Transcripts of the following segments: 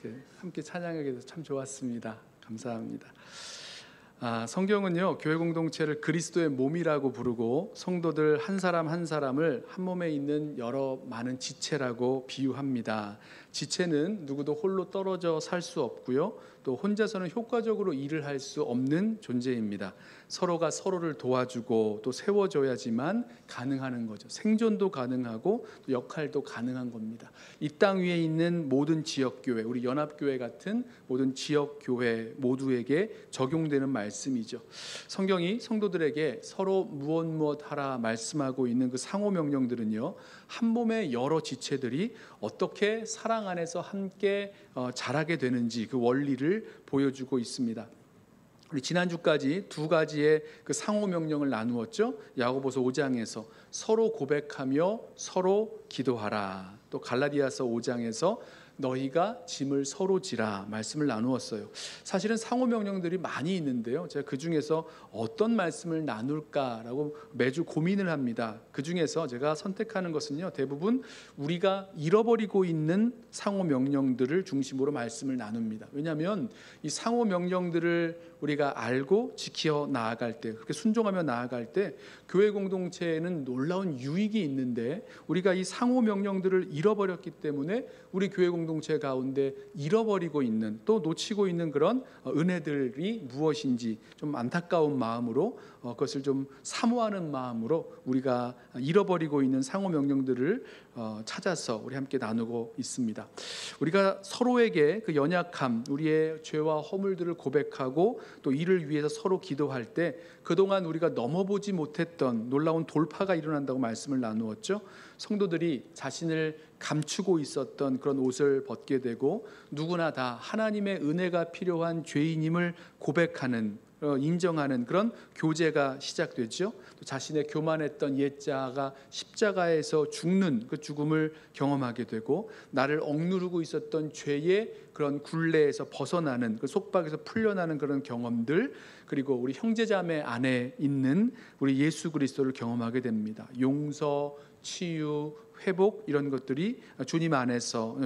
이렇게 함께 찬양하게 돼서 참 좋았습니다. 감사합니다. 성경은요, 교회 공동체를 그리스도의 몸이라고 부르고 성도들 한 사람 한 사람을 한 몸에 있는 여러 많은 지체라고 비유합니다. 지체는 누구도 홀로 떨어져 살 수 없고요, 또 혼자서는 효과적으로 일을 할 수 없는 존재입니다. 서로가 서로를 도와주고 또 세워줘야지만 가능한 거죠. 생존도 가능하고 또 역할도 가능한 겁니다. 이 땅 위에 있는 모든 지역교회, 우리 연합교회 같은 모든 지역교회 모두에게 적용되는 말씀이죠. 성경이 성도들에게 서로 무엇 하라 말씀하고 있는 그 상호 명령들은요, 한 몸의 여러 지체들이 어떻게 사랑 안에서 함께 자라게 되는지 그 원리를 보여주고 있습니다. 우리 지난주까지 두 가지의 그 상호 명령을 나누었죠. 야고보서 5장에서 서로 고백하며 서로 기도하라, 또 갈라디아서 5장에서 너희가 짐을 서로 지라 말씀을 나누었어요. 사실은 상호 명령들이 많이 있는데요, 제가 그 중에서 어떤 말씀을 나눌까라고 매주 고민을 합니다. 그 중에서 제가 선택하는 것은요, 대부분 우리가 잃어버리고 있는 상호 명령들을 중심으로 말씀을 나눕니다. 왜냐하면 이 상호 명령들을 우리가 알고 지켜 나아갈 때, 그렇게 순종하며 나아갈 때 교회 공동체에는 놀라운 유익이 있는데, 우리가 이 상호 명령들을 잃어버렸기 때문에 우리 교회 공동체 가운데 잃어버리고 있는, 또 놓치고 있는 그런 은혜들이 무엇인지 좀 안타까운 마음으로, 그것을 좀 사모하는 마음으로 우리가 잃어버리고 있는 상호 명령들을 찾아서 우리 함께 나누고 있습니다. 우리가 서로에게 그 연약함, 우리의 죄와 허물들을 고백하고 또 이를 위해서 서로 기도할 때 그동안 우리가 넘어보지 못했던 놀라운 돌파가 일어난다고 말씀을 나누었죠. 성도들이 자신을 감추고 있었던 그런 옷을 벗게 되고, 누구나 다 하나님의 은혜가 필요한 죄인임을 고백하는, 인정하는 그런 교제가 시작되죠. 또 자신의 교만했던 옛자가 십자가에서 죽는 그 죽음을 경험하게 되고, 나를 억누르고 있었던 죄의 그런 굴레에서 벗어나는, 그 속박에서 풀려나는 그런 경험들, 그리고 우리 형제자매 안에 있는 우리 예수 그리스도를 경험하게 됩니다. 용서, 치유, 회복, 이런 것들이 주님 안에서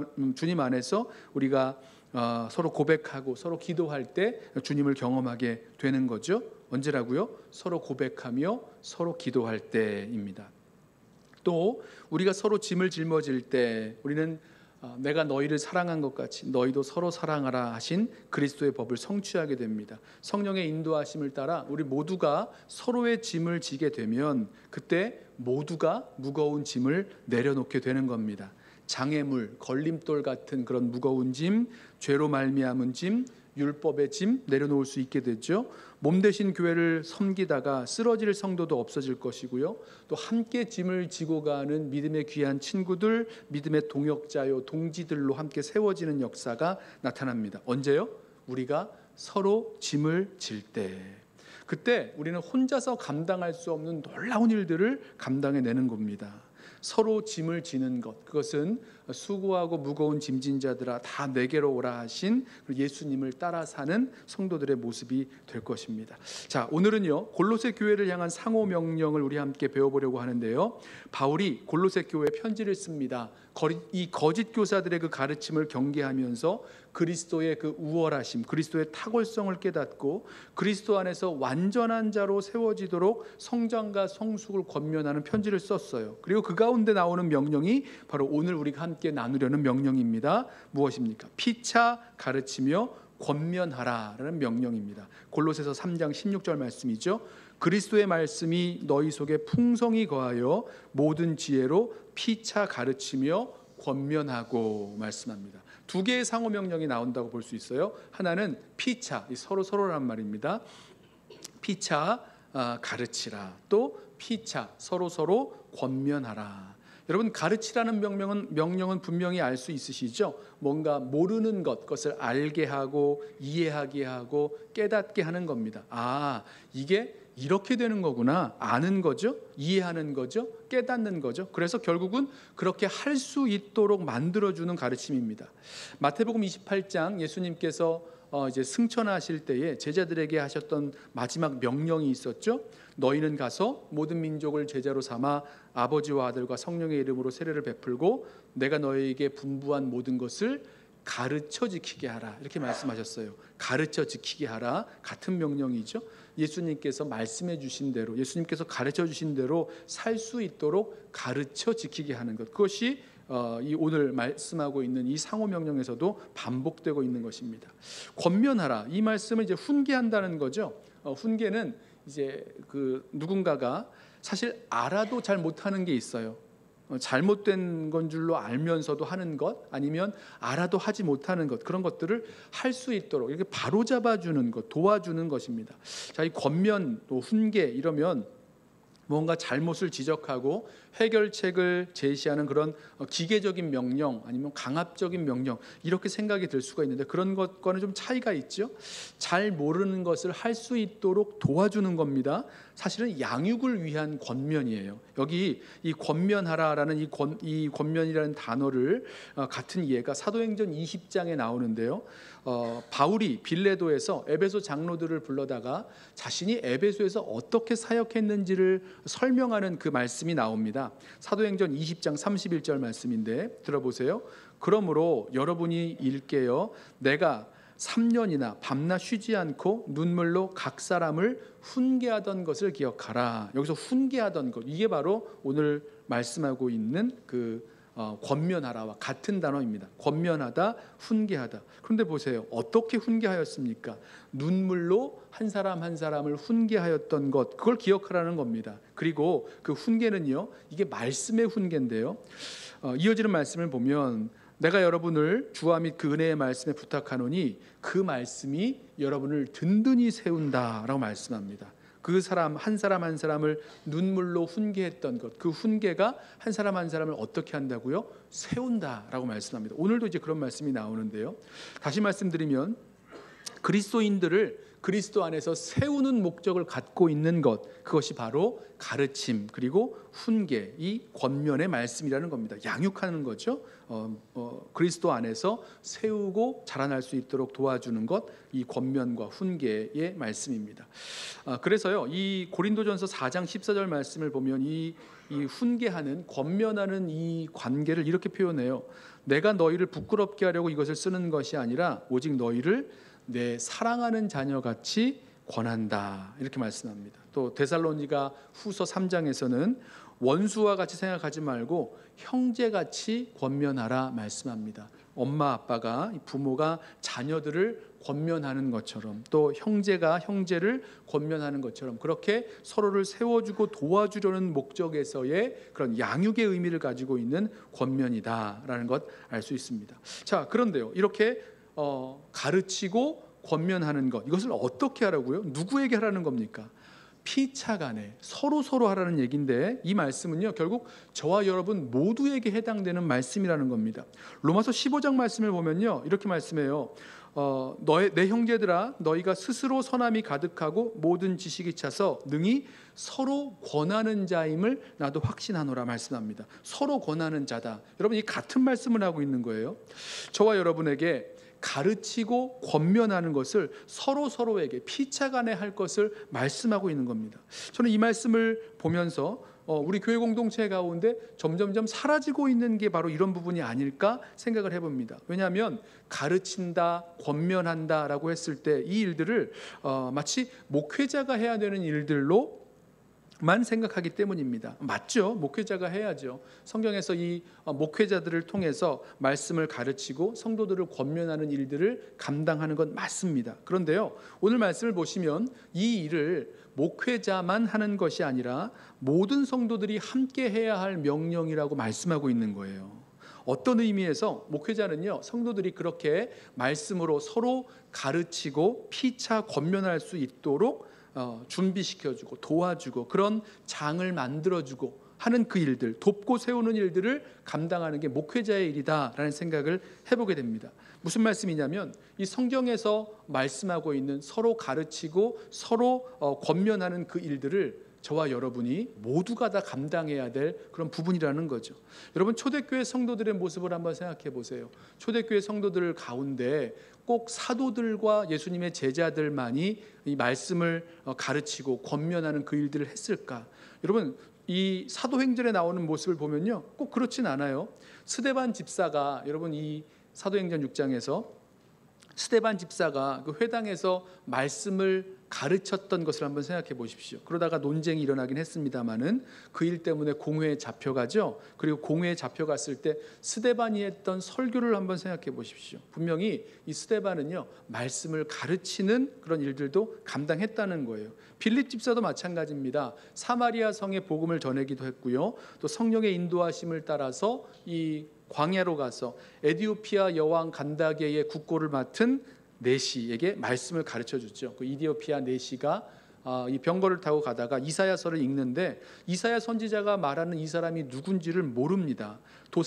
우리가 서로 고백하고 서로 기도할 때 주님을 경험하게 되는 거죠. 언제라고요? 서로 고백하며 서로 기도할 때입니다. 또 우리가 서로 짐을 짊어질 때 우리는 내가 너희를 사랑한 것 같이 너희도 서로 사랑하라 하신 그리스도의 법을 성취하게 됩니다. 성령의 인도하심을 따라 우리 모두가 서로의 짐을 지게 되면 그때 모두가 무거운 짐을 내려놓게 되는 겁니다. 장애물, 걸림돌 같은 그런 무거운 짐, 죄로 말미암은 짐, 율법의 짐 내려놓을 수 있게 되죠. 몸 대신 교회를 섬기다가 쓰러질 성도도 없어질 것이고요, 또 함께 짐을 지고 가는 믿음의 귀한 친구들, 믿음의 동역자요 동지들로 함께 세워지는 역사가 나타납니다. 언제요? 우리가 서로 짐을 질 때. 그때 우리는 혼자서 감당할 수 없는 놀라운 일들을 감당해내는 겁니다. 서로 짐을 지는 것, 그것은 수고하고 무거운 짐진 자들아 다 내게로 오라 하신 예수님을 따라 사는 성도들의 모습이 될 것입니다. 자, 오늘은요, 골로새 교회를 향한 상호 명령을 우리 함께 배워보려고 하는데요, 바울이 골로새 교회에 편지를 씁니다. 이 거짓 교사들의 그 가르침을 경계하면서 그리스도의 그 우월하심, 그리스도의 탁월성을 깨닫고 그리스도 안에서 완전한 자로 세워지도록 성장과 성숙을 권면하는 편지를 썼어요. 그리고 그 가운데 나오는 명령이 바로 오늘 우리가 함께 나누려는 명령입니다. 무엇입니까? 피차 가르치며 권면하라라는 명령입니다. 골로새서 3장 16절 말씀이죠. 그리스도의 말씀이 너희 속에 풍성히 거하여 모든 지혜로 피차 가르치며 권면하고 말씀합니다. 두 개의 상호 명령이 나온다고 볼 수 있어요. 하나는 피차, 서로란 말입니다. 피차 가르치라, 또 피차 서로 권면하라. 여러분, 가르치라는 명령은 분명히 알 수 있으시죠? 뭔가 모르는 그것을 알게 하고 이해하게 하고 깨닫게 하는 겁니다. 이게 이렇게 되는 거구나, 아는 거죠, 이해하는 거죠, 깨닫는 거죠. 그래서 결국은 그렇게 할 수 있도록 만들어주는 가르침입니다. 마태복음 28장 예수님께서 이제 승천하실 때에 제자들에게 하셨던 마지막 명령이 있었죠. 너희는 가서 모든 민족을 제자로 삼아 아버지와 아들과 성령의 이름으로 세례를 베풀고 내가 너희에게 분부한 모든 것을 가르쳐 지키게 하라 이렇게 말씀하셨어요. 가르쳐 지키게 하라 같은 명령이죠. 예수님께서 말씀해 주신 대로 예수님께서 가르쳐 주신 대로 살 수 있도록 가르쳐 지키게 하는 것, 그것이 이 오늘 말씀하고 있는 이 상호 명령에서도 반복되고 있는 것입니다. 권면하라 이 말씀은 이제 훈계한다는 거죠. 훈계는 이제 그 누군가가 사실 알아도 잘 못하는 게 있어요. 잘못된 건 줄로 알면서도 하는 것, 아니면 알아도 하지 못하는 것, 그런 것들을 할 수 있도록 이렇게 바로잡아 주는 것, 도와주는 것입니다. 자, 이 권면 또 훈계 이러면 뭔가 잘못을 지적하고 해결책을 제시하는 그런 기계적인 명령, 아니면 강압적인 명령, 이렇게 생각이 들 수가 있는데 그런 것과는 좀 차이가 있죠. 잘 모르는 것을 할 수 있도록 도와주는 겁니다. 사실은 양육을 위한 권면이에요. 여기 이 권면하라라는 이 권면이라는 단어를 같은 예가 사도행전 20장에 나오는데요. 바울이 빌레도에서 에베소 장로들을 불러다가 자신이 에베소에서 어떻게 사역했는지를 설명하는 그 말씀이 나옵니다. 사도행전 20장 31절 말씀인데 들어보세요. 그러므로 여러분이 읽게요, 내가 3년이나 밤낮 쉬지 않고 눈물로 각 사람을 훈계하던 것을 기억하라. 여기서 훈계하던 것, 이게 바로 오늘 말씀하고 있는 그 권면하라와 같은 단어입니다. 권면하다, 훈계하다. 그런데 보세요, 어떻게 훈계하였습니까? 눈물로 한 사람 한 사람을 훈계하였던 것, 그걸 기억하라는 겁니다. 그리고 그 훈계는요, 이게 말씀의 훈계인데요, 이어지는 말씀을 보면 내가 여러분을 주와 및 그 은혜의 말씀에 부탁하노니 그 말씀이 여러분을 든든히 세운다라고 말씀합니다. 그 사람 한 사람을 눈물로 훈계했던 것, 그 훈계가 한 사람 한 사람을 어떻게 한다고요? 세운다라고 말씀합니다. 오늘도 이제 그런 말씀이 나오는데요. 다시 말씀드리면 그리스도인들을 그리스도 안에서 세우는 목적을 갖고 있는 것, 그것이 바로 가르침 그리고 훈계, 이 권면의 말씀이라는 겁니다. 양육하는 거죠. 그리스도 안에서 세우고 자라날 수 있도록 도와주는 것, 이 권면과 훈계의 말씀입니다. 그래서요, 이 고린도전서 4장 14절 말씀을 보면 이 훈계하는, 권면하는 이 관계를 이렇게 표현해요. 내가 너희를 부끄럽게 하려고 이것을 쓰는 것이 아니라 오직 너희를 내 사랑하는 자녀같이 권한다, 이렇게 말씀합니다. 또 데살로니가 후서 3장에서는 원수와 같이 생각하지 말고 형제같이 권면하라 말씀합니다. 엄마 아빠가, 부모가 자녀들을 권면하는 것처럼, 또 형제가 형제를 권면하는 것처럼 그렇게 서로를 세워주고 도와주려는 목적에서의 그런 양육의 의미를 가지고 있는 권면이다라는 것 알 수 있습니다. 자, 그런데요, 이렇게 가르치고 권면하는 것, 이것을 어떻게 하라고요? 누구에게 하라는 겁니까? 피차간에 서로 하라는 얘기인데, 이 말씀은요, 결국 저와 여러분 모두에게 해당되는 말씀이라는 겁니다. 로마서 15장 말씀을 보면요, 이렇게 말씀해요. 내 형제들아, 너희가 스스로 선함이 가득하고 모든 지식이 차서 능히 서로 권하는 자임을 나도 확신하노라 말씀합니다. 서로 권하는 자다. 여러분, 이 같은 말씀을 하고 있는 거예요. 저와 여러분에게 가르치고 권면하는 것을 서로에게 피차간에 할 것을 말씀하고 있는 겁니다. 저는 이 말씀을 보면서 우리 교회 공동체 가운데 점점점 사라지고 있는 게 바로 이런 부분이 아닐까 생각을 해봅니다. 왜냐하면 가르친다, 권면한다라고 했을 때 이 일들을 마치 목회자가 해야 되는 일들로 만 생각하기 때문입니다. 맞죠? 목회자가 해야죠. 성경에서 이 목회자들을 통해서 말씀을 가르치고 성도들을 권면하는 일들을 감당하는 건 맞습니다. 그런데요, 오늘 말씀을 보시면 이 일을 목회자만 하는 것이 아니라 모든 성도들이 함께 해야 할 명령이라고 말씀하고 있는 거예요. 어떤 의미에서 목회자는요, 성도들이 그렇게 말씀으로 서로 가르치고 피차 권면할 수 있도록 준비시켜주고 도와주고 그런 장을 만들어주고 하는 그 일들, 돕고 세우는 일들을 감당하는 게 목회자의 일이다라는 생각을 해보게 됩니다. 무슨 말씀이냐면 이 성경에서 말씀하고 있는 서로 가르치고 서로 권면하는 그 일들을 저와 여러분이 모두가 다 감당해야 될 그런 부분이라는 거죠. 여러분, 초대교회 성도들의 모습을 한번 생각해 보세요. 초대교회 성도들 가운데 꼭 사도들과 예수님의 제자들만이 이 말씀을 가르치고 권면하는 그 일들을 했을까? 여러분, 이 사도행전에 나오는 모습을 보면요, 꼭 그렇진 않아요. 스데반 집사가, 여러분, 이 사도행전 6장에서 스데반 집사가 그 회당에서 말씀을 가르쳤던 것을 한번 생각해 보십시오. 그러다가 논쟁이 일어나긴 했습니다마는 그 일 때문에 공회에 잡혀가죠. 그리고 공회에 잡혀갔을 때 스데반이 했던 설교를 한번 생각해 보십시오. 분명히 이 스데반은요, 말씀을 가르치는 그런 일들도 감당했다는 거예요. 빌립 집사도 마찬가지입니다. 사마리아 성에 복음을 전하기도 했고요. 또 성령의 인도하심을 따라서 이 광야로 가서 에디오피아 여왕 간다게의 국고를 맡은 네시에게 말씀을 가르쳐 줬죠. 그 이디오피아 네시가 이 병거를 타고 가다가 이사야서를 읽는데 이사야 선지자가 말하는 이 사람이 누군지를 모릅니다.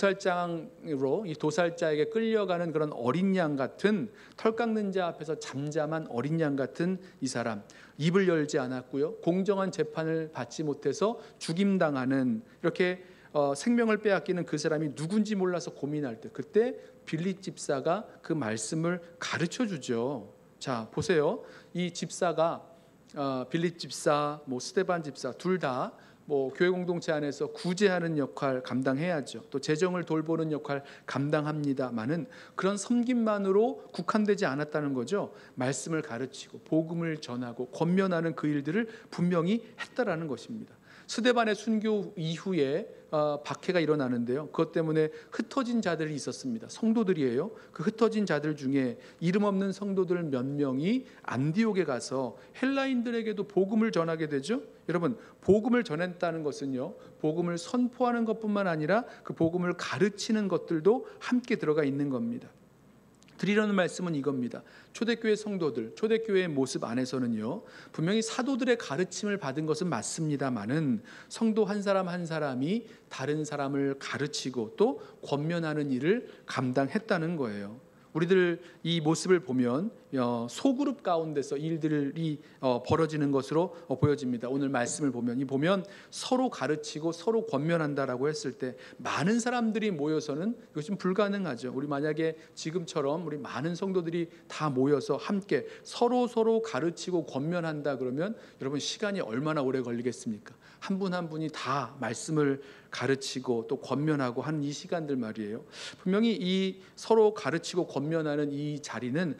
도살장으로 이 도살자에게 끌려가는 그런 어린 양 같은, 털 깎는 자 앞에서 잠잠한 어린 양 같은 이 사람, 입을 열지 않았고요, 공정한 재판을 받지 못해서 죽임당하는, 이렇게 생명을 빼앗기는 그 사람이 누군지 몰라서 고민할 때, 그때 빌립 집사가 그 말씀을 가르쳐 주죠. 자, 보세요. 이 집사가 빌립 집사, 스데반 집사 둘 다 교회 공동체 안에서 구제하는 역할 감당해야죠. 또 재정을 돌보는 역할 감당합니다만은 그런 섬김만으로 국한되지 않았다는 거죠. 말씀을 가르치고 복음을 전하고 권면하는 그 일들을 분명히 했다라는 것입니다. 스데반의 순교 이후에 박해가 일어나는데요. 그것 때문에 흩어진 자들이 있었습니다. 성도들이에요. 그 흩어진 자들 중에 이름 없는 성도들 몇 명이 안디옥에 가서 헬라인들에게도 복음을 전하게 되죠. 여러분, 복음을 전했다는 것은요, 복음을 선포하는 것뿐만 아니라 그 복음을 가르치는 것들도 함께 들어가 있는 겁니다. 드리려는 말씀은 이겁니다. 초대교회 성도들, 초대교회의 모습 안에서는요, 분명히 사도들의 가르침을 받은 것은 맞습니다만은 성도 한 사람 한 사람이 다른 사람을 가르치고 또 권면하는 일을 감당했다는 거예요. 우리들 이 모습을 보면 소그룹 가운데서 일들이 벌어지는 것으로 보여집니다. 오늘 말씀을 보면 서로 가르치고 서로 권면한다라고 했을 때 많은 사람들이 모여서는 이것은 불가능하죠. 우리 만약에 지금처럼 우리 많은 성도들이 다 모여서 함께 서로 가르치고 권면한다 그러면 여러분 시간이 얼마나 오래 걸리겠습니까? 한 분 한 분이 다 말씀을 가르치고 또 권면하고 하는 이 시간들 말이에요. 분명히 이 서로 가르치고 권면하는 이 자리는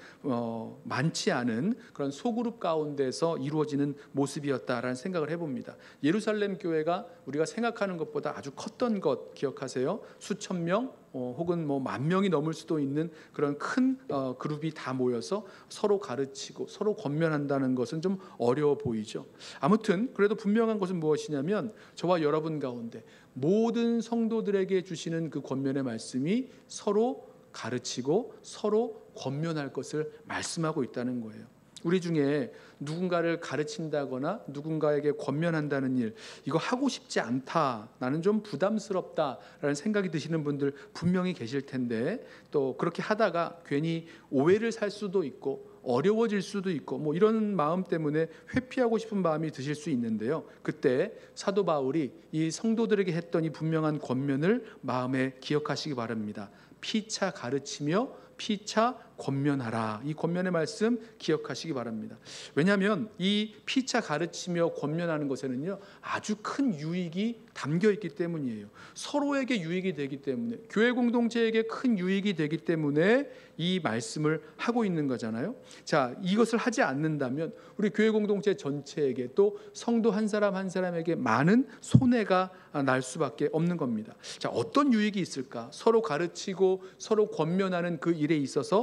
많지 않은 그런 소그룹 가운데서 이루어지는 모습이었다라는 생각을 해봅니다. 예루살렘 교회가 우리가 생각하는 것보다 아주 컸던 것 기억하세요? 수천 명 혹은 10,000명이 넘을 수도 있는 그런 큰 그룹이 다 모여서 서로 가르치고 서로 권면한다는 것은 좀 어려워 보이죠. 아무튼 그래도 분명한 것은 무엇이냐면 저와 여러분 가운데 모든 성도들에게 주시는 그 권면의 말씀이 서로 가르치고 서로 권면할 것을 말씀하고 있다는 거예요. 우리 중에 누군가를 가르친다거나 누군가에게 권면한다는 일, 이거 하고 싶지 않다, 나는 좀 부담스럽다라는 생각이 드시는 분들 분명히 계실 텐데, 또 그렇게 하다가 괜히 오해를 살 수도 있고 어려워질 수도 있고 이런 마음 때문에 회피하고 싶은 마음이 드실 수 있는데요. 그때 사도 바울이 이 성도들에게 했던 이 분명한 권면을 마음에 기억하시기 바랍니다. 피차 가르치며 피차 권면하라. 이 권면의 말씀 기억하시기 바랍니다. 왜냐하면 이 피차 가르치며 권면하는 것에는요, 아주 큰 유익이 담겨 있기 때문이에요. 서로에게 유익이 되기 때문에, 교회 공동체에게 큰 유익이 되기 때문에 이 말씀을 하고 있는 거잖아요. 자, 이것을 하지 않는다면 우리 교회 공동체 전체에게 또 성도 한 사람 한 사람에게 많은 손해가 날 수밖에 없는 겁니다. 자, 어떤 유익이 있을까? 서로 가르치고 서로 권면하는 그 일에 있어서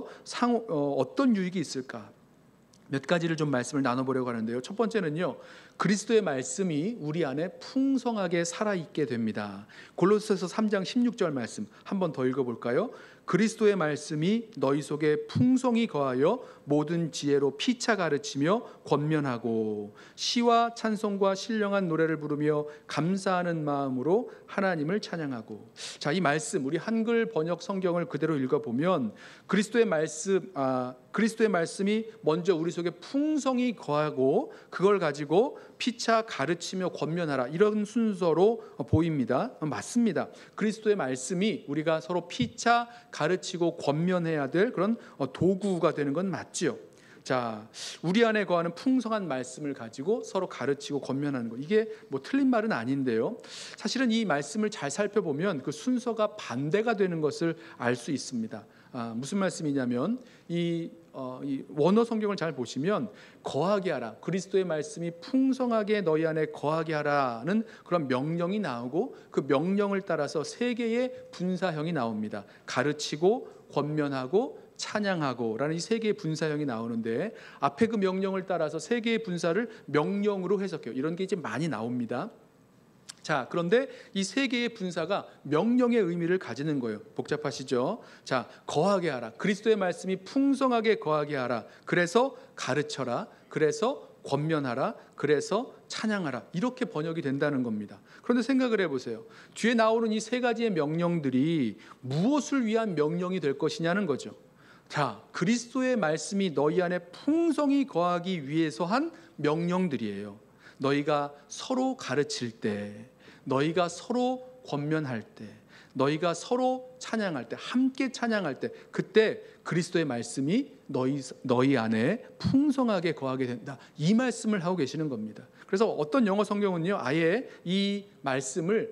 어떤 유익이 있을까? 몇 가지를 좀 말씀을 나눠보려고 하는데요. 첫 번째는요, 그리스도의 말씀이 우리 안에 풍성하게 살아있게 됩니다. 골로새서 3장 16절 말씀 한번 더 읽어볼까요? 그리스도의 말씀이 너희 속에 풍성히 거하여 모든 지혜로 피차 가르치며 권면하고 시와 찬송과 신령한 노래를 부르며 감사하는 마음으로 하나님을 찬양하고. 자, 이 말씀 우리 한글 번역 성경을 그대로 읽어보면 그리스도의 말씀이 먼저 우리 속에 풍성히 거하고 그걸 가지고 피차 가르치며 권면하라, 이런 순서로 보입니다. 맞습니다. 그리스도의 말씀이 우리가 서로 피차 가르치고 권면해야 될 그런 도구가 되는 건 맞죠. 자, 우리 안에 거하는 풍성한 말씀을 가지고 서로 가르치고 권면하는 것, 이게 틀린 말은 아닌데요. 사실은 이 말씀을 잘 살펴보면 그 순서가 반대가 되는 것을 알 수 있습니다. 무슨 말씀이냐면 이 원어 성경을 잘 보시면 거하게 하라, 그리스도의 말씀이 풍성하게 너희 안에 거하게 하라는 그런 명령이 나오고 그 명령을 따라서 세 개의 분사형이 나옵니다. 가르치고, 권면하고, 찬양하고라는 이 세 개의 분사형이 나오는데 앞에 그 명령을 따라서 세 개의 분사를 명령으로 해석해요. 이런 게 이제 많이 나옵니다. 자, 그런데 이 세 개의 분사가 명령의 의미를 가지는 거예요. 복잡하시죠? 자, 거하게 하라, 그리스도의 말씀이 풍성하게 거하게 하라, 그래서 가르쳐라, 그래서 권면하라, 그래서 찬양하라, 이렇게 번역이 된다는 겁니다. 그런데 생각을 해보세요. 뒤에 나오는 이 세 가지의 명령들이 무엇을 위한 명령이 될 것이냐는 거죠. 자, 그리스도의 말씀이 너희 안에 풍성히 거하기 위해서 한 명령들이에요. 너희가 서로 가르칠 때, 너희가 서로 권면할 때, 너희가 서로 찬양할 때, 함께 찬양할 때, 그때 그리스도의 말씀이 너희 안에 풍성하게 거하게 된다, 이 말씀을 하고 계시는 겁니다. 그래서 어떤 영어 성경은요, 아예 이 말씀을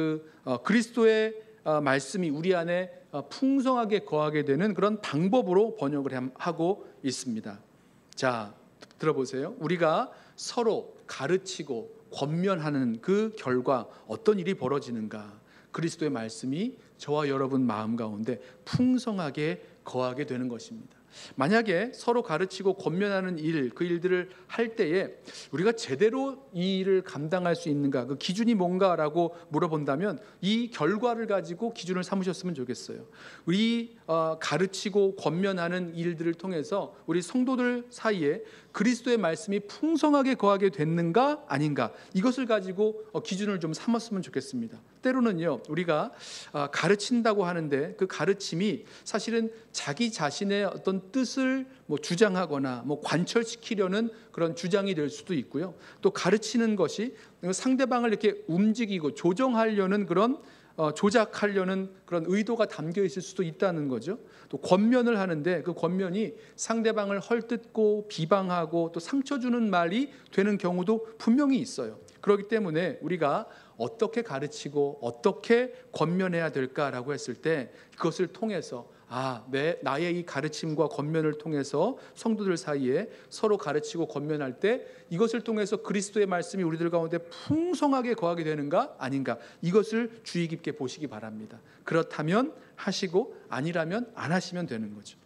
그리스도의 말씀이 우리 안에 풍성하게 거하게 되는 그런 방법으로 번역을 하고 있습니다. 자, 들어보세요. 우리가 서로 가르치고 권면하는 그 결과 어떤 일이 벌어지는가? 그리스도의 말씀이 저와 여러분 마음 가운데 풍성하게 거하게 되는 것입니다. 만약에 서로 가르치고 권면하는 일, 그 일들을 할 때에 우리가 제대로 이 일을 감당할 수 있는가, 그 기준이 뭔가라고 물어본다면 이 결과를 가지고 기준을 삼으셨으면 좋겠어요. 우리 가르치고 권면하는 일들을 통해서 우리 성도들 사이에 그리스도의 말씀이 풍성하게 거하게 됐는가 아닌가, 이것을 가지고 기준을 좀 삼았으면 좋겠습니다. 때로는요, 우리가 가르친다고 하는데 그 가르침이 사실은 자기 자신의 어떤 뜻을 주장하거나 관철시키려는 그런 주장이 될 수도 있고요. 또 가르치는 것이 상대방을 이렇게 움직이고 조정하려는 그런 조작하려는 그런 의도가 담겨 있을 수도 있다는 거죠. 또 권면을 하는데 그 권면이 상대방을 헐뜯고 비방하고 또 상처 주는 말이 되는 경우도 분명히 있어요. 그렇기 때문에 우리가 어떻게 가르치고 어떻게 권면해야 될까라고 했을 때 그것을 통해서 나의 이 가르침과 권면을 통해서 성도들 사이에 서로 가르치고 권면할 때 이것을 통해서 그리스도의 말씀이 우리들 가운데 풍성하게 거하게 되는가 아닌가, 이것을 주의 깊게 보시기 바랍니다. 그렇다면 하시고 아니라면 안 하시면 되는 거죠.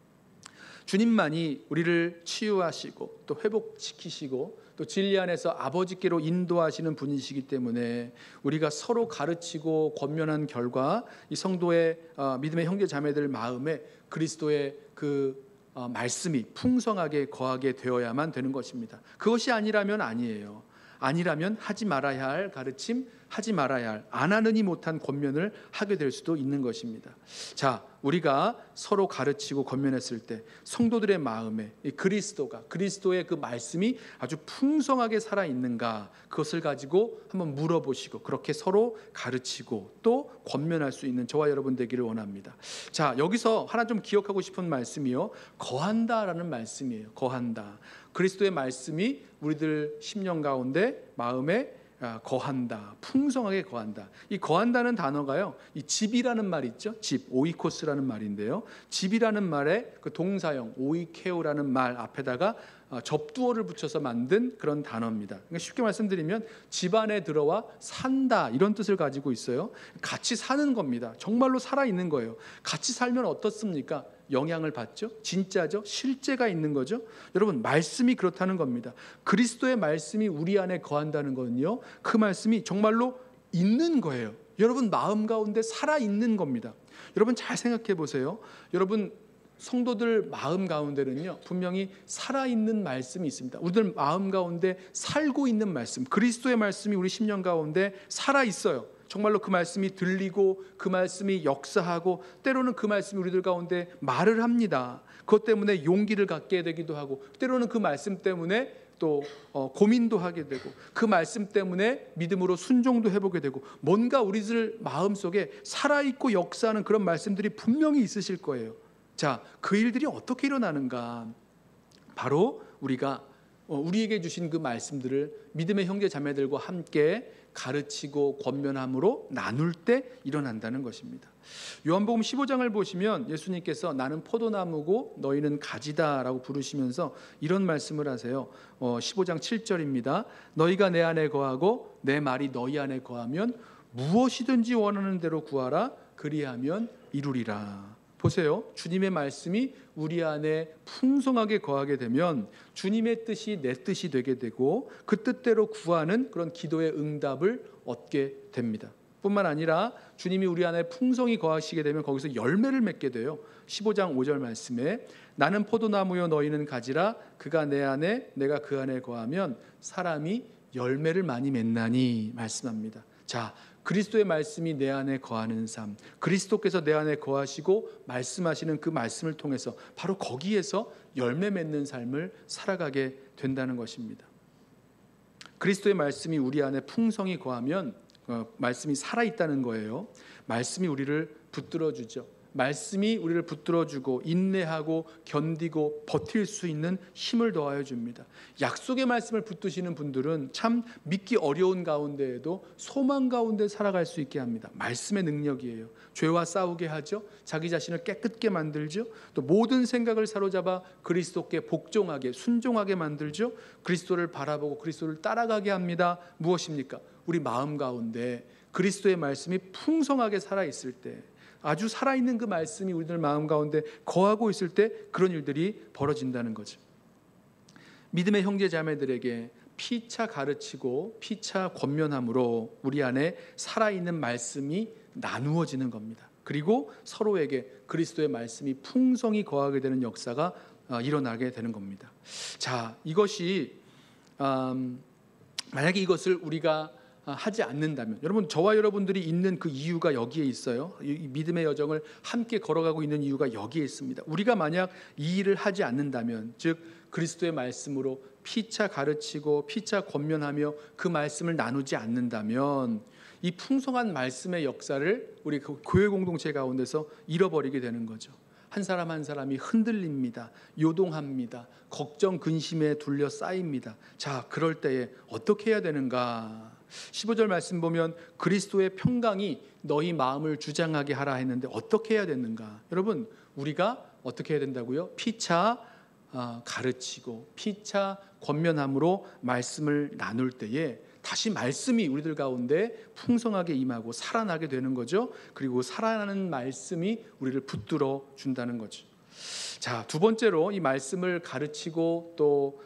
주님만이 우리를 치유하시고 또 회복시키시고 또 진리 안에서 아버지께로 인도하시는 분이시기 때문에 우리가 서로 가르치고 권면한 결과 이 성도의 믿음의 형제 자매들 마음에 그리스도의 그 말씀이 풍성하게 거하게 되어야만 되는 것입니다. 그것이 아니라면 아니에요. 아니라면 하지 말아야 할 가르침, 하지 말아야 할, 안 하느니 못한 권면을 하게 될 수도 있는 것입니다. 자, 우리가 서로 가르치고 권면했을 때 성도들의 마음에 이 그리스도의 그 말씀이 아주 풍성하게 살아있는가, 그것을 가지고 한번 물어보시고 그렇게 서로 가르치고 또 권면할 수 있는 저와 여러분 되기를 원합니다. 자, 여기서 하나 좀 기억하고 싶은 말씀이요, 거한다라는 말씀이에요. 거한다. 그리스도의 말씀이 우리들 심령 가운데 마음에 거한다, 풍성하게 거한다. 이 거한다는 단어가요, 이 집이라는 말 있죠? 집, 오이코스라는 말인데요, 집이라는 말에 그 동사형 오이케오라는 말 앞에다가 접두어를 붙여서 만든 그런 단어입니다. 그러니까 쉽게 말씀드리면 집 안에 들어와 산다, 이런 뜻을 가지고 있어요. 같이 사는 겁니다. 정말로 살아있는 거예요. 같이 살면 어떻습니까? 영향을 받죠. 진짜죠. 실제가 있는 거죠. 여러분, 말씀이 그렇다는 겁니다. 그리스도의 말씀이 우리 안에 거한다는 거는요, 그 말씀이 정말로 있는 거예요. 여러분 마음 가운데 살아있는 겁니다. 여러분 잘 생각해 보세요. 여러분 성도들 마음 가운데는요, 분명히 살아있는 말씀이 있습니다. 우리들 마음 가운데 살고 있는 말씀, 그리스도의 말씀이 우리 심령 가운데 살아있어요. 정말로 그 말씀이 들리고 그 말씀이 역사하고 때로는 그 말씀이 우리들 가운데 말을 합니다. 그것 때문에 용기를 갖게 되기도 하고 때로는 그 말씀 때문에 또 고민도 하게 되고 그 말씀 때문에 믿음으로 순종도 해보게 되고 뭔가 우리들 마음속에 살아있고 역사하는 그런 말씀들이 분명히 있으실 거예요. 자, 그 일들이 어떻게 일어나는가? 바로 우리가 우리에게 주신 그 말씀들을 믿음의 형제 자매들과 함께 가르치고 권면함으로 나눌 때 일어난다는 것입니다. 요한복음 15장을 보시면 예수님께서 나는 포도나무고 너희는 가지다 라고 부르시면서 이런 말씀을 하세요. 15장 7절입니다. 너희가 내 안에 거하고 내 말이 너희 안에 거하면 무엇이든지 원하는 대로 구하라 그리하면 이루리라. 보세요. 주님의 말씀이 우리 안에 풍성하게 거하게 되면 주님의 뜻이 내 뜻이 되게 되고 그 뜻대로 구하는 그런 기도의 응답을 얻게 됩니다. 뿐만 아니라 주님이 우리 안에 풍성히 거하시게 되면 거기서 열매를 맺게 돼요. 15장 5절 말씀에 나는 포도나무요 너희는 가지라 그가 내 안에 내가 그 안에 거하면 사람이 열매를 많이 맺나니 말씀합니다. 자, 그리스도의 말씀이 내 안에 거하는 삶, 그리스도께서 내 안에 거하시고 말씀하시는 그 말씀을 통해서 바로 거기에서 열매 맺는 삶을 살아가게 된다는 것입니다. 그리스도의 말씀이 우리 안에 풍성히 거하면 말씀이 살아있다는 거예요. 말씀이 우리를 붙들어주죠. 말씀이 우리를 붙들어주고 인내하고 견디고 버틸 수 있는 힘을 더하여 줍니다. 약속의 말씀을 붙드시는 분들은 참 믿기 어려운 가운데에도 소망 가운데 살아갈 수 있게 합니다. 말씀의 능력이에요. 죄와 싸우게 하죠. 자기 자신을 깨끗게 만들죠. 또 모든 생각을 사로잡아 그리스도께 복종하게 순종하게 만들죠. 그리스도를 바라보고 그리스도를 따라가게 합니다. 무엇입니까? 우리 마음 가운데 그리스도의 말씀이 풍성하게 살아있을 때, 아주 살아있는 그 말씀이 우리들 마음 가운데 거하고 있을 때 그런 일들이 벌어진다는 거죠. 믿음의 형제 자매들에게 피차 가르치고 피차 권면함으로 우리 안에 살아있는 말씀이 나누어지는 겁니다. 그리고 서로에게 그리스도의 말씀이 풍성히 거하게 되는 역사가 일어나게 되는 겁니다. 자, 이것이 만약에 이것을 우리가 하지 않는다면, 여러분 저와 여러분들이 있는 그 이유가 여기에 있어요. 이 믿음의 여정을 함께 걸어가고 있는 이유가 여기에 있습니다. 우리가 만약 이 일을 하지 않는다면, 즉 그리스도의 말씀으로 피차 가르치고 피차 권면하며 그 말씀을 나누지 않는다면 이 풍성한 말씀의 역사를 우리 그 교회 공동체 가운데서 잃어버리게 되는 거죠. 한 사람 한 사람이 흔들립니다. 요동합니다. 걱정 근심에 둘러싸입니다. 자, 그럴 때에 어떻게 해야 되는가? 15절 말씀 보면 그리스도의 평강이 너희 마음을 주장하게 하라 했는데 어떻게 해야 되는가? 여러분, 우리가 어떻게 해야 된다고요? 피차 가르치고 피차 권면함으로 말씀을 나눌 때에 다시 말씀이 우리들 가운데 풍성하게 임하고 살아나게 되는 거죠. 그리고 살아나는 말씀이 우리를 붙들어 준다는 거죠. 자, 두 번째로 이 말씀을 가르치고 또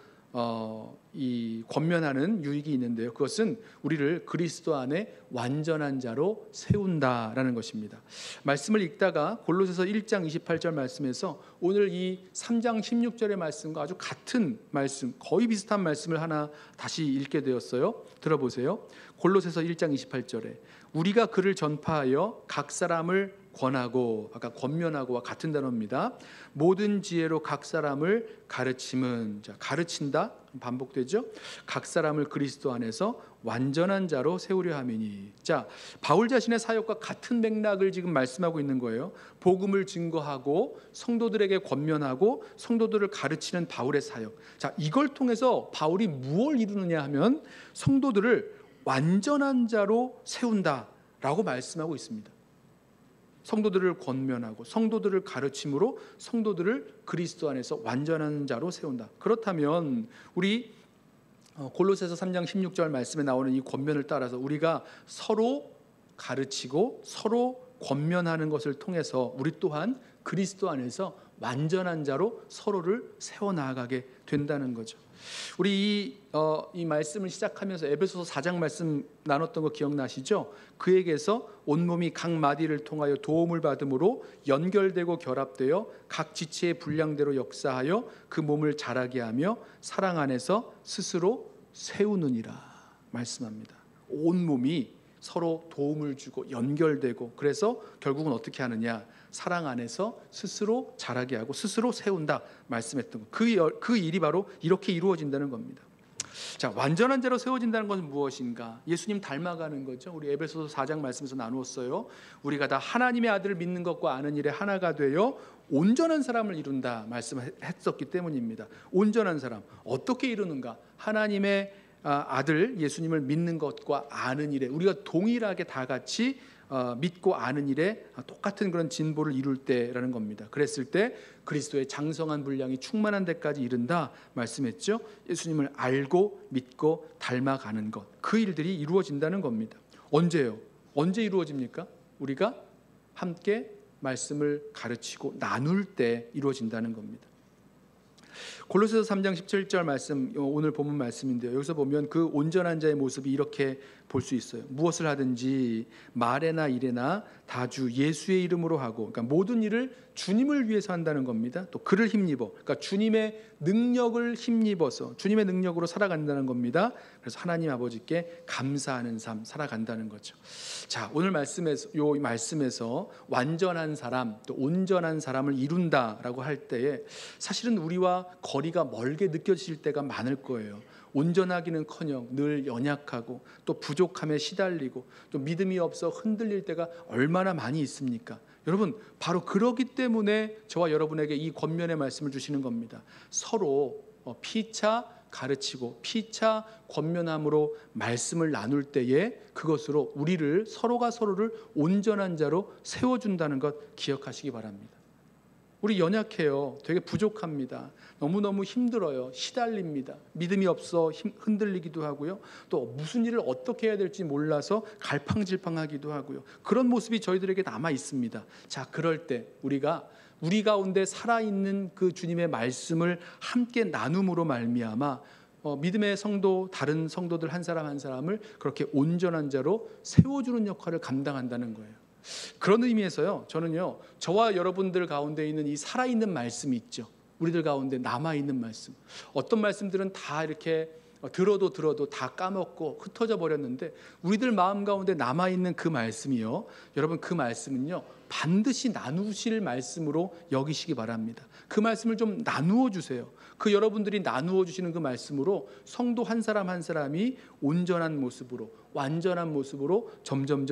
이 권면하는 유익이 있는데요. 그것은 우리를 그리스도 안에 완전한 자로 세운다라는 것입니다. 말씀을 읽다가 골로새서 1장 28절 말씀에서 오늘 이 3장 16절의 말씀과 아주 같은 말씀, 거의 비슷한 말씀을 하나 다시 읽게 되었어요. 들어보세요. 골로새서 1장 28절에 우리가 그를 전파하여 각 사람을 권하고, 아까 권면하고와 같은 단어입니다. 모든 지혜로 각 사람을 가르침은, 자, 가르친다 반복되죠. 각 사람을 그리스도 안에서 완전한 자로 세우려 함이니. 자, 바울 자신의 사역과 같은 맥락을 지금 말씀하고 있는 거예요. 복음을 증거하고 성도들에게 권면하고 성도들을 가르치는 바울의 사역. 자, 이걸 통해서 바울이 무엇을 이루느냐 하면 성도들을 완전한 자로 세운다라고 말씀하고 있습니다. 성도들을 권면하고 성도들을 가르침으로 성도들을 그리스도 안에서 완전한 자로 세운다. 그렇다면 우리 골로새서 3장 16절 말씀에 나오는 이 권면을 따라서 우리가 서로 가르치고 서로 권면하는 것을 통해서 우리 또한 그리스도 안에서 완전한 자로 서로를 세워나가게 된다는 거죠. 우리 이 말씀을 시작하면서 에베소서 4장 말씀 나눴던 거 기억나시죠? 그에게서 온몸이 각 마디를 통하여 도움을 받음으로 연결되고 결합되어 각 지체의 분량대로 역사하여 그 몸을 자라게 하며 사랑 안에서 스스로 세우느니라 말씀합니다. 온몸이 서로 도움을 주고 연결되고, 그래서 결국은 어떻게 하느냐? 사랑 안에서 스스로 자라게 하고 스스로 세운다 말씀했던 것. 그 일이 바로 이렇게 이루어진다는 겁니다. 자, 완전한 자로 세워진다는 것은 무엇인가? 예수님 닮아가는 거죠. 우리 에베소서 4장 말씀에서 나누었어요. 우리가 다 하나님의 아들을 믿는 것과 아는 일에 하나가 되어 온전한 사람을 이룬다 말씀했었기 때문입니다. 온전한 사람 어떻게 이루는가? 하나님의 아들 예수님을 믿는 것과 아는 일에 우리가 동일하게 다 같이 믿고 아는 일에 똑같은 그런 진보를 이룰 때라는 겁니다. 그랬을 때 그리스도의 장성한 분량이 충만한 데까지 이른다 말씀했죠. 예수님을 알고 믿고 닮아가는 것, 그 일들이 이루어진다는 겁니다. 언제요? 언제 이루어집니까? 우리가 함께 말씀을 가르치고 나눌 때 이루어진다는 겁니다. 골로새서 3장 17절 말씀, 오늘 본문 말씀인데요. 여기서 보면 그 온전한 자의 모습이 이렇게 볼 수 있어요. 무엇을 하든지 말에나 일에나 다 주 예수의 이름으로 하고, 그러니까 모든 일을 주님을 위해서 한다는 겁니다. 또 그를 힘입어, 그러니까 주님의 능력을 힘입어서 주님의 능력으로 살아간다는 겁니다. 그래서 하나님 아버지께 감사하는 삶 살아간다는 거죠. 자, 오늘 말씀에서 완전한 사람 또 온전한 사람을 이룬다라고 할 때에 사실은 우리와 거리가 멀게 느껴질 때가 많을 거예요. 온전하기는커녕 늘 연약하고 또 부족함에 시달리고 또 믿음이 없어 흔들릴 때가 얼마나 많이 있습니까? 여러분, 바로 그러기 때문에 저와 여러분에게 이 권면의 말씀을 주시는 겁니다. 서로 피차 가르치고 피차 권면함으로 말씀을 나눌 때에 그것으로 우리를 서로가 서로를 온전한 자로 세워준다는 것 기억하시기 바랍니다. 우리 연약해요. 되게 부족합니다. 너무너무 힘들어요. 시달립니다. 믿음이 없어 흔들리기도 하고요. 또 무슨 일을 어떻게 해야 될지 몰라서 갈팡질팡하기도 하고요. 그런 모습이 저희들에게 남아 있습니다. 자, 그럴 때 우리가 우리 가운데 살아있는 그 주님의 말씀을 함께 나눔으로 말미암아 믿음의 성도, 다른 성도들 한 사람 한 사람을 그렇게 온전한 자로 세워주는 역할을 감당한다는 거예요. 그런 의미에서요, 저는요, 저와 여러분들 가운데 있는 이 살아있는 말씀이 있죠. 우리들 가운데 남아있는 말씀. 어떤 말씀들은 다 이렇게 들어도 다 까먹고 흩어져 버렸는데 우리들 마음 가운데 남아있는 그 말씀이요, 여러분, 그 말씀은요 반드시 나누실 말씀으로 여기시기 바랍니다. 그 말씀을 좀 나누어 주세요. 그 여러분들이 나누어 주시는 그 말씀으로 성도 한 사람 한 사람이 온전한 모습으로, 완전한 모습으로 점점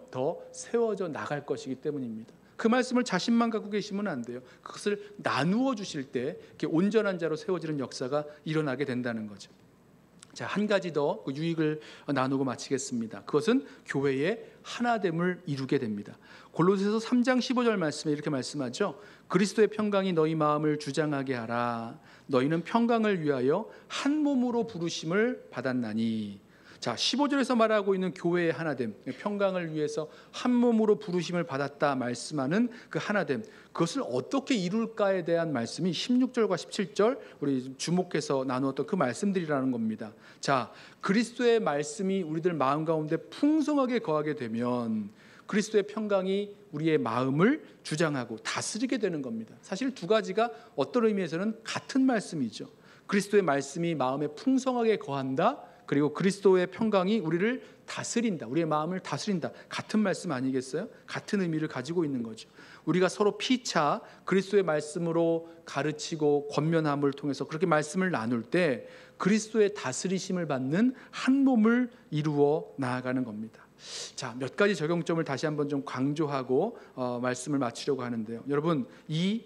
더 세워져 나갈 것이기 때문입니다. 그 말씀을 자신만 갖고 계시면 안 돼요. 그것을 나누어 주실 때 이렇게 온전한 자로 세워지는 역사가 일어나게 된다는 거죠. 자, 한 가지 더 유익을 나누고 마치겠습니다. 그것은 교회의 하나됨을 이루게 됩니다. 골로새서 3장 15절 말씀에 이렇게 말씀하죠. 그리스도의 평강이 너희 마음을 주장하게 하라. 너희는 평강을 위하여 한 몸으로 부르심을 받았나니. 자, 15절에서 말하고 있는 교회의 하나됨, 평강을 위해서 한 몸으로 부르심을 받았다 말씀하는 그 하나됨, 그것을 어떻게 이룰까에 대한 말씀이 16절과 17절 우리 주목해서 나누었던 그 말씀들이라는 겁니다. 자, 그리스도의 말씀이 우리들 마음 가운데 풍성하게 거하게 되면 그리스도의 평강이 우리의 마음을 주장하고 다스리게 되는 겁니다. 사실 두 가지가 어떤 의미에서는 같은 말씀이죠. 그리스도의 말씀이 마음에 풍성하게 거한다, 그리고 그리스도의 평강이 우리를 다스린다, 우리의 마음을 다스린다, 같은 말씀 아니겠어요? 같은 의미를 가지고 있는 거죠. 우리가 서로 피차 그리스도의 말씀으로 가르치고 권면함을 통해서 그렇게 말씀을 나눌 때 그리스도의 다스리심을 받는 한 몸을 이루어 나아가는 겁니다. 자, 몇 가지 적용점을 다시 한번 좀 강조하고 말씀을 마치려고 하는데요. 여러분, 이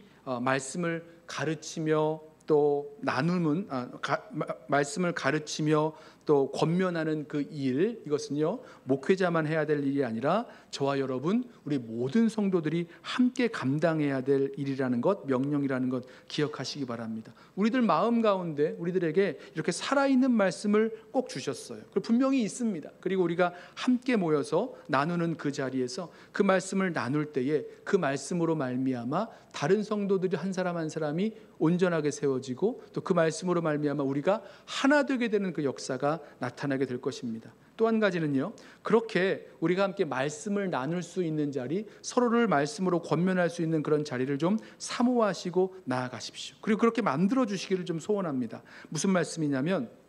말씀을 가르치며 또 나눔은 말씀을 가르치며 또 권면하는 그 일, 이것은요 목회자만 해야 될 일이 아니라 저와 여러분, 우리 모든 성도들이 함께 감당해야 될 일이라는 것, 명령이라는 것 기억하시기 바랍니다. 우리들 마음 가운데 우리들에게 이렇게 살아있는 말씀을 꼭 주셨어요. 분명히 있습니다. 그리고 우리가 함께 모여서 나누는 그 자리에서 그 말씀을 나눌 때에 그 말씀으로 말미암아 다른 성도들이 한 사람 한 사람이 온전하게 세워지고 또 그 말씀으로 말미암아 우리가 하나 되게 되는 그 역사가 나타나게 될 것입니다. 또 한 가지는요, 그렇게 우리가 함께 말씀을 나눌 수 있는 자리, 서로를 말씀으로 권면할 수 있는 그런 자리를 좀 사모하시고 나아가십시오. 그리고 그렇게 만들어 주시기를 좀 소원합니다. 무슨 말씀이냐면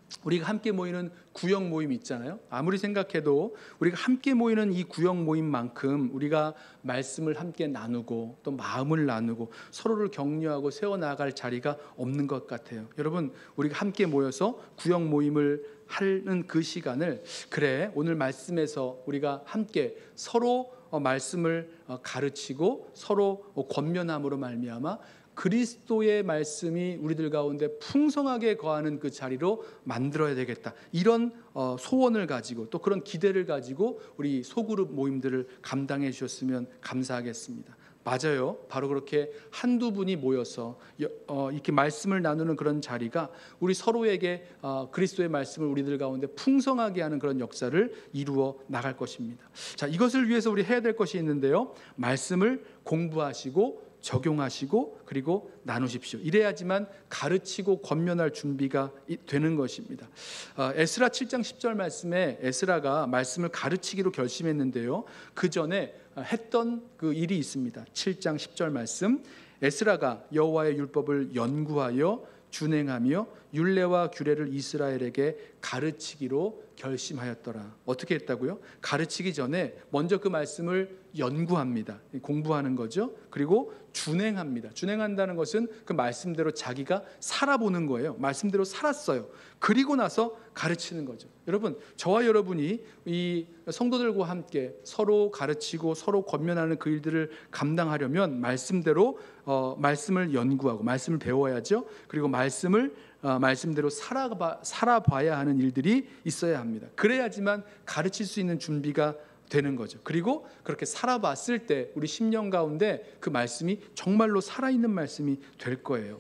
우리가 함께 모이는 구역 모임 있잖아요. 아무리 생각해도 우리가 함께 모이는 이 구역 모임만큼 우리가 말씀을 함께 나누고 또 마음을 나누고 서로를 격려하고 세워나갈 자리가 없는 것 같아요. 여러분, 우리가 함께 모여서 구역 모임을 하는 그 시간을, 그래, 오늘 말씀에서 우리가 함께 서로 말씀을 가르치고 서로 권면함으로 말미암아 그리스도의 말씀이 우리들 가운데 풍성하게 거하는 그 자리로 만들어야 되겠다, 이런 소원을 가지고 또 그런 기대를 가지고 우리 소그룹 모임들을 감당해 주셨으면 감사하겠습니다. 맞아요. 바로 그렇게 한두 분이 모여서 이렇게 말씀을 나누는 그런 자리가 우리 서로에게 그리스도의 말씀을 우리들 가운데 풍성하게 하는 그런 역사를 이루어 나갈 것입니다. 자, 이것을 위해서 우리 해야 될 것이 있는데요. 말씀을 공부하시고 적용하시고 그리고 나누십시오. 이래야지만 가르치고 권면할 준비가 되는 것입니다. 에스라 7장 10절 말씀에 에스라가 말씀을 가르치기로 결심했는데요, 그 전에 했던 그 일이 있습니다. 7장 10절 말씀, 에스라가 여호와의 율법을 연구하여 준행하며 율례와 규례를 이스라엘에게 가르치기로 결심하였더라. 어떻게 했다고요? 가르치기 전에 먼저 그 말씀을 연구합니다. 공부하는 거죠. 그리고 준행합니다. 준행한다는 것은 그 말씀대로 자기가 살아보는 거예요. 말씀대로 살았어요. 그리고 나서 가르치는 거죠. 여러분, 저와 여러분이 이 성도들과 함께 서로 가르치고 서로 권면하는 그 일들을 감당하려면 말씀대로 말씀을 연구하고 말씀을 배워야죠. 그리고 말씀대로 살아봐야 하는 일들이 있어야 합니다. 그래야지만 가르칠 수 있는 준비가 되는 거죠. 그리고 그렇게 살아봤을 때 우리 심령 가운데 그 말씀이 정말로 살아있는 말씀이 될 거예요.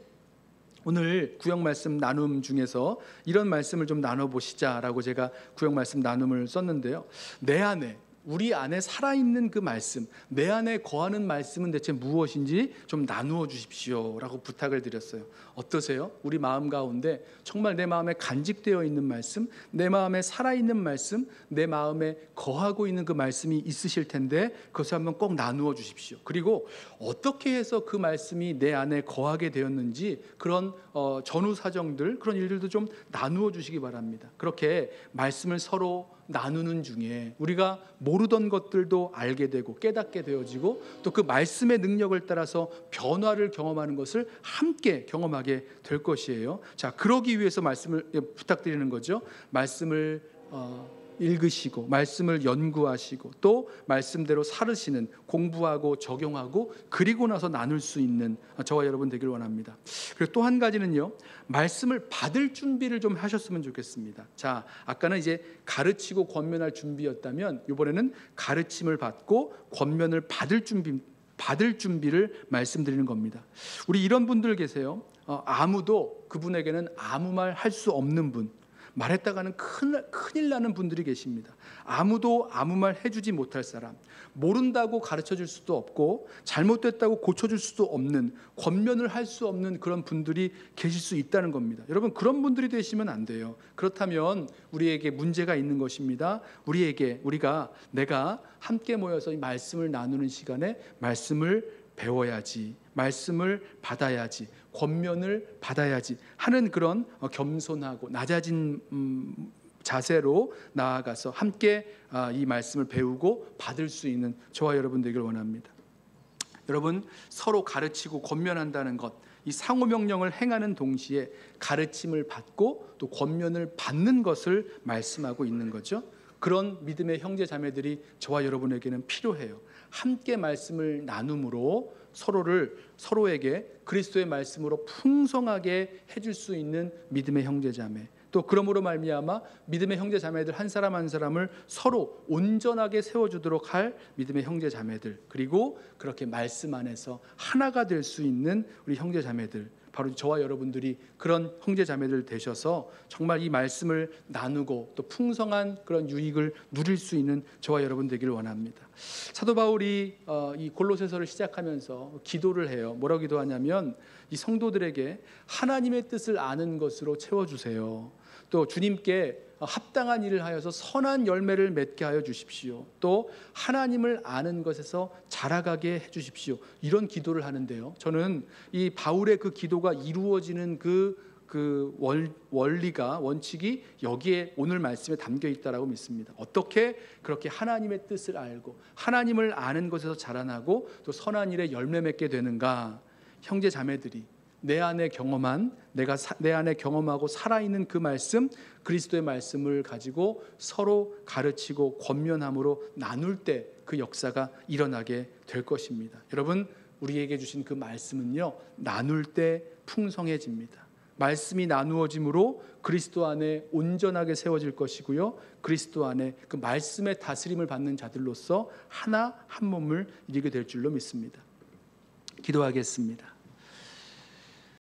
오늘 구역 말씀 나눔 중에서 이런 말씀을 좀 나눠보시자라고 제가 구역 말씀 나눔을 썼는데요, 내 안에, 우리 안에 살아있는 그 말씀, 내 안에 거하는 말씀은 대체 무엇인지 좀 나누어 주십시오 라고 부탁을 드렸어요. 어떠세요? 우리 마음 가운데 정말 내 마음에 간직되어 있는 말씀, 내 마음에 살아있는 말씀, 내 마음에 거하고 있는 그 말씀이 있으실 텐데 그것을 한번 꼭 나누어 주십시오. 그리고 어떻게 해서 그 말씀이 내 안에 거하게 되었는지 그런 전후 사정들, 그런 일들도 좀 나누어 주시기 바랍니다. 그렇게 말씀을 서로 나누는 중에 우리가 모르던 것들도 알게 되고 깨닫게 되어지고 또 그 말씀의 능력을 따라서 변화를 경험하는 것을 함께 경험하게 될 것이에요. 자, 그러기 위해서 말씀을 부탁드리는 거죠. 말씀을 읽으시고 말씀을 연구하시고 또 말씀대로 살으시는, 공부하고 적용하고 그리고 나서 나눌 수 있는 저와 여러분 되길 원합니다. 그리고 또 한 가지는요, 말씀을 받을 준비를 좀 하셨으면 좋겠습니다. 자, 아까는 이제 가르치고 권면할 준비였다면 이번에는 가르침을 받고 권면을 받을 준비를 말씀드리는 겁니다. 우리 이런 분들 계세요. 아무도 그분에게는 아무 말 할 수 없는 분, 말했다가는 큰일 나는 분들이 계십니다. 아무도 아무 말 해주지 못할 사람, 모른다고 가르쳐줄 수도 없고 잘못됐다고 고쳐줄 수도 없는, 권면을 할 수 없는 그런 분들이 계실 수 있다는 겁니다. 여러분, 그런 분들이 되시면 안 돼요. 그렇다면 우리에게 문제가 있는 것입니다. 내가 함께 모여서 이 말씀을 나누는 시간에 말씀을 배워야지, 말씀을 받아야지, 권면을 받아야지 하는 그런 겸손하고 낮아진 자세로 나아가서 함께 이 말씀을 배우고 받을 수 있는 저와 여러분 되길 원합니다. 여러분, 서로 가르치고 권면한다는 것, 이 상호 명령을 행하는 동시에 가르침을 받고 또 권면을 받는 것을 말씀하고 있는 거죠. 그런 믿음의 형제 자매들이 저와 여러분에게는 필요해요. 함께 말씀을 나눔으로 서로에게 그리스도의 말씀으로 풍성하게 해줄 수 있는 믿음의 형제 자매, 또 그러므로 말미암아 믿음의 형제 자매들 한 사람 한 사람을 서로 온전하게 세워주도록 할 믿음의 형제 자매들, 그리고 그렇게 말씀 안에서 하나가 될 수 있는 우리 형제 자매들, 바로 저와 여러분들이 그런 형제 자매들 되셔서 정말 이 말씀을 나누고 또 풍성한 그런 유익을 누릴 수 있는 저와 여러분 되기를 원합니다. 사도 바울이 이 골로새서를 시작하면서 기도를 해요. 뭐라고 기도하냐면 이 성도들에게 하나님의 뜻을 아는 것으로 채워주세요. 또 주님께 합당한 일을 하여서 선한 열매를 맺게 하여 주십시오. 또 하나님을 아는 것에서 자라가게 해 주십시오. 이런 기도를 하는데요, 저는 이 바울의 그 기도가 이루어지는 그 그 원리가 원칙이 여기에 오늘 말씀에 담겨 있다라고 믿습니다. 어떻게 그렇게 하나님의 뜻을 알고 하나님을 아는 것에서 자라나고 또 선한 일에 열매 맺게 되는가? 형제 자매들이 내 안에 경험하고 살아있는 그 말씀, 그리스도의 말씀을 가지고 서로 가르치고 권면함으로 나눌 때 그 역사가 일어나게 될 것입니다. 여러분, 우리에게 주신 그 말씀은요, 나눌 때 풍성해집니다. 말씀이 나누어짐으로 그리스도 안에 온전하게 세워질 것이고요, 그리스도 안에 그 말씀의 다스림을 받는 자들로서 하나 한 몸을 이루게 될 줄로 믿습니다. 기도하겠습니다.